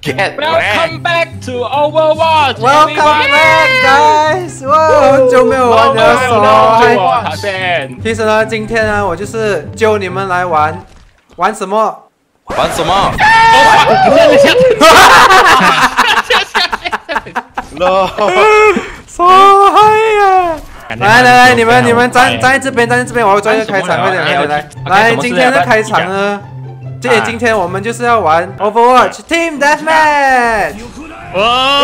Get Welcome back to Overwatch. Welcome back, guys！ 哇，很久没有玩了， Overwatch。 其实呢，今天呢，我就是揪你们来玩什么？ 玩什么？ so high 呀！来，你们站在这边，我要做一个开场，快点来，今天的开场呢？今天我们就是要玩 Overwatch Team Deathmatch。 哇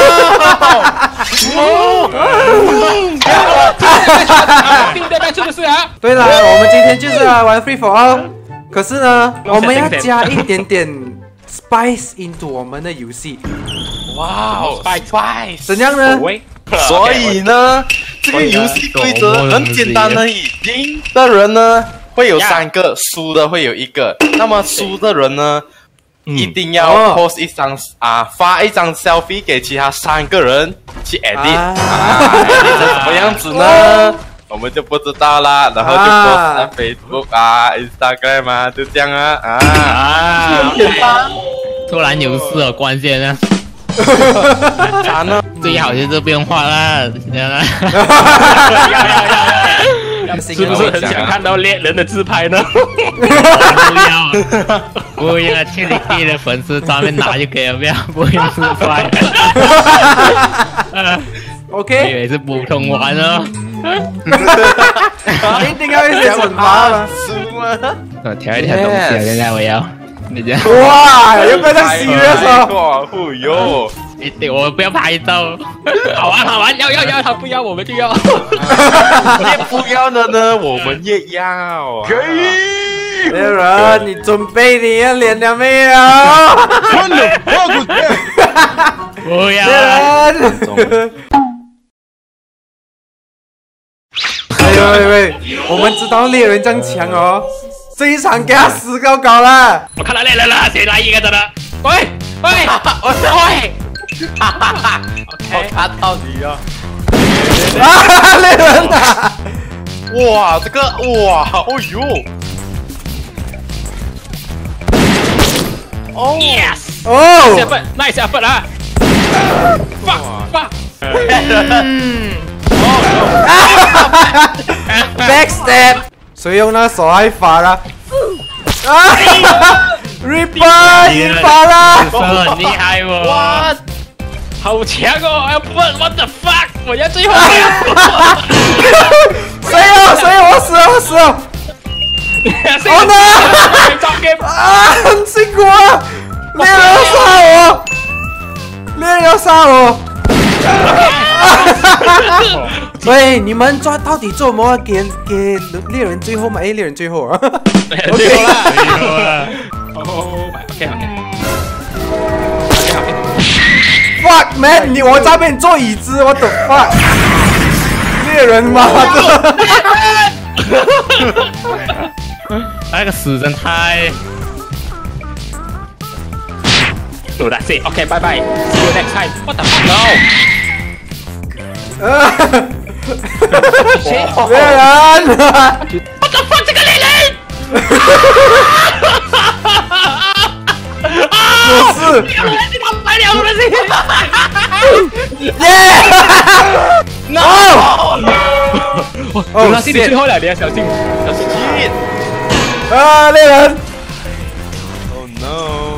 ！Team Deathmatch 就是啊。对了，我们今天就是来玩 Free for All。可是呢，我们要加一点点 spice into 我们的游戏。 哇 ，spice， 怎样呢？ 所以呢，这个游戏规则很简单而已，赢的人呢会有3个，输的会有1个。那么输的人呢，一定要 post 一张发一张 selfie 给其他3个人去 edit，edit 成什么样子呢？我们就不知道啦，然后就 post 在 Facebook Instagram 就这样突然有事了，关键呢？ 啥呢？ 最好就是不用画啦， 是不是很想看到猎人的自拍呢？ 不要去你弟的粉丝专门拿就可以了，不用自拍。 OK， 我以为是普通玩哦。 一定要一些惩罚吗？ 我调一调东西，现在我要。你这样哇，有没有在洗的时候？ 哦哟， 一定我不要拍照，好玩，要，他不要我们就要， 越不要的呢，我们越要。可以， 猎人，你准备你的脸了没有？ 不要。 喂，我们知道猎人这样强哦。这一场给他死高高了！ 我看到猎人了，谁来一个的呢？喂， 我看到你啊！ 猎人啊！ 哇，这个哇，哦呦！ 哦 ，yes， 哦 ，nice effort 啊！fuck， backstab。谁用那手爱法了？Reaper 赢法了， 很厉害哦！ 哇，好强哦！要不 what the fuck， 我要最后。 谁我死了！哦 no！ 很辛苦啊！猎人要杀我！所以你们到底做什么？给猎人最后吗？猎人最后啊！ 最后了。OK。 Fuck man！ 我在那边坐椅子，我的 fuck！ 猎人妈的！ 那个死人太。 So that's it. Okay, bye bye. See you next time. What the fuck? No. 猎人 ！What the fuck 这个猎人！ 就是你他白了我的耶 ！No！ 哦，是你最后了，你要小心。 猎人 ！Oh no！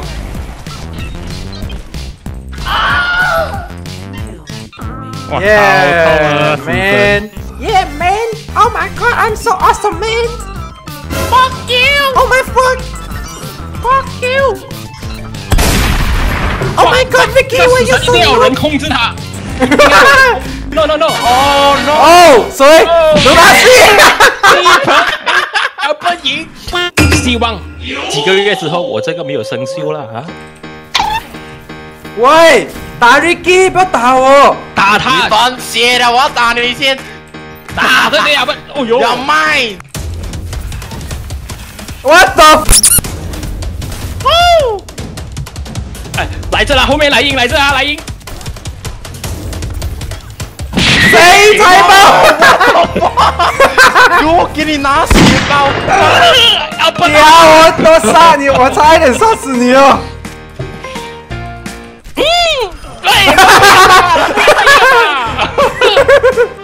Yeah, man! Yeah, man! Oh my god, I'm so awesome, man! Fuck you! Oh my fuck! Fuck you! Oh my god, Vicky, why you so 一定要有人控制他。No! Oh no! 哦，谁？刘大西！ 要不赢！希望几个月之后，我这个没有生锈了啊！ 喂，打 Ricky， 不要打我！ 打他！ 你断血了，我要打你先！ 打这个呀！不，哦呦！ 要卖！ What the？ 哦！哎，来这啦，后面来赢，来这啊，来赢！ 谁才爆？ 我给你拿血包！ 我杀你，我差一点杀死你哦！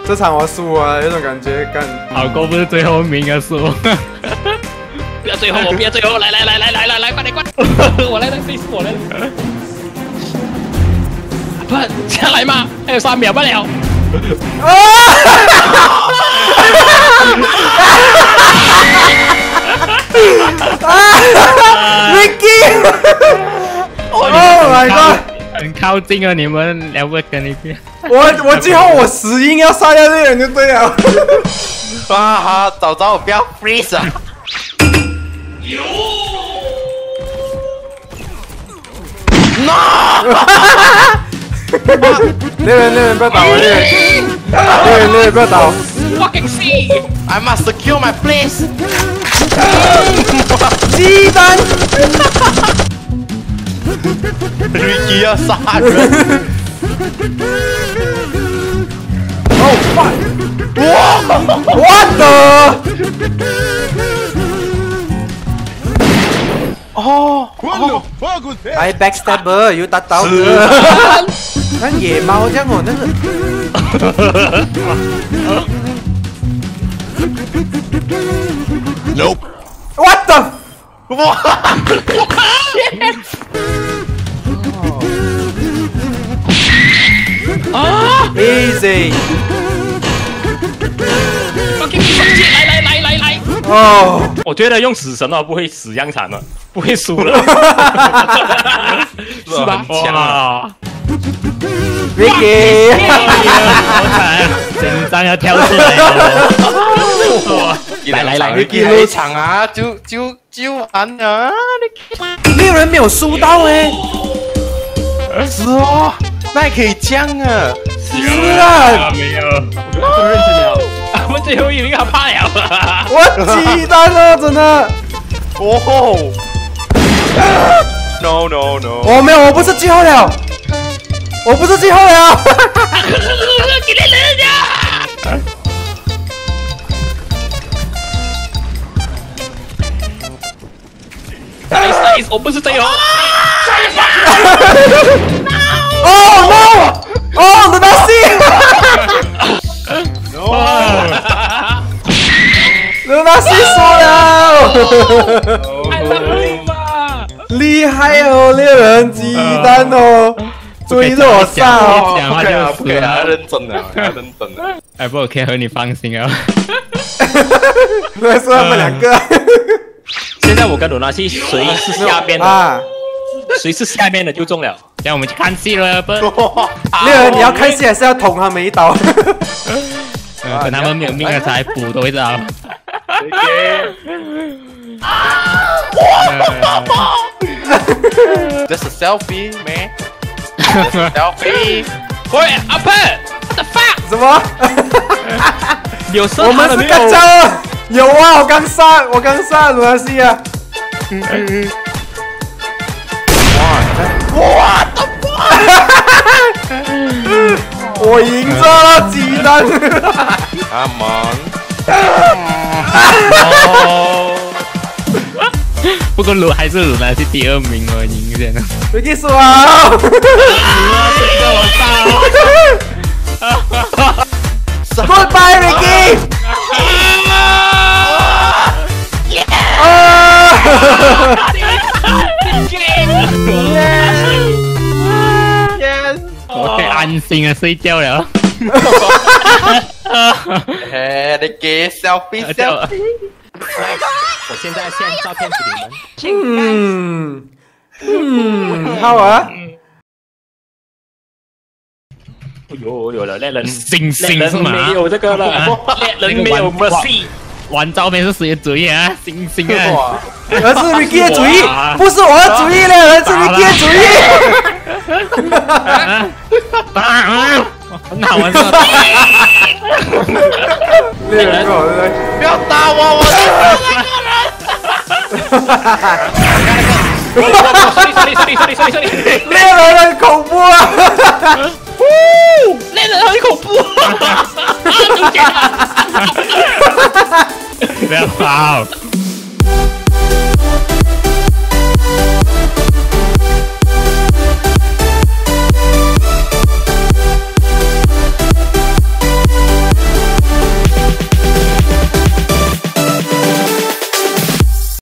这场我输啊，有种感觉，干。 好过不是最后一名啊，输。 不要最后，我不要最后，来，快点，我来，我来。不，下来嘛，还有3秒不了。 Ricky！Oh my god！ 很靠近啊，你们两个跟一边。 我最后我死硬要杀掉这个人就对了。 好，早不要 freeze 啊！ 猎人不要打我，猎人不要打我。 Fucking see! I must secure my place. 鸡蛋。 Ricky 要杀人。 Oh fuck! What the? 哎 ，backstabber， 又打倒了。像野猫这样哦，那个。 Nope. What the? 哇 ！Easy. Fucking 来！ 哦， 我觉得用死神哦不会死样惨了，不会输了，是吧？ 哇 ，Ricky， 好惨，紧张要跳出来了。 来 ，Ricky 这一场啊，就完了。 猎人没有输到哎， 是哦，那也可以这样啊。 是啊， 没有， 我认真了，我们最后一名他怕了。 我鸡蛋了，真的。 哦 ，No， 我没有，我不是最后了，我不是最后了。 给你人家。Nice， 我不是最后。 Oh no！Oh， the Nazi！The Nazi 输了。厉害哦，猎人鸡蛋哦，追着我上哦。 讲话就不可以啊，认真的， 哎，不，我可以和你放心啊。 那是他们两个。 现在我跟罗纳西谁是下边的？ 啊， 谁是下面的就中了。 让我们去看戏了，不？ 猎人，你要看戏还是要捅他们一刀？ 等他们没有命了才补多一刀。 That's a selfie, man. That's a selfie. 喂，阿佩 ，what the fuck？ 什么？ 有射我们是干将。有啊，我刚杀罗纳西啊。 哇！ 我赢着了鸡蛋。 Come on！ 不过还是鲁南是第2名哦，赢先了。 Ricky 输啊！Goodbye Ricky！ 我可以安心的睡觉了。 你给 selfie。 我现在先照片给你们。 好啊。 哎呦，有了猎人， 星是吗？ 没有这个了，猎人没有 mercy。 玩照片是谁的主意啊？星啊！ 而是 Ricky 的主意，不是我的主意了，而是 Ricky 的主意。 很好玩是吧？ 猎人， 不要打我！ 猎人很恐怖啊！ 猎人很恐怖。 不要跑！